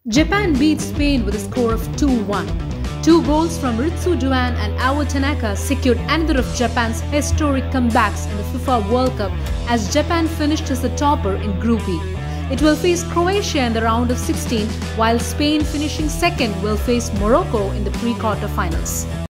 Japan beat Spain with a score of 2-1. Two goals from Ritsu Doan and Awo Tanaka secured another of Japan's historic comebacks in the FIFA World Cup as Japan finished as the topper in Group E. It will face Croatia in the round of 16, while Spain, finishing second, will face Morocco in the pre-quarter finals.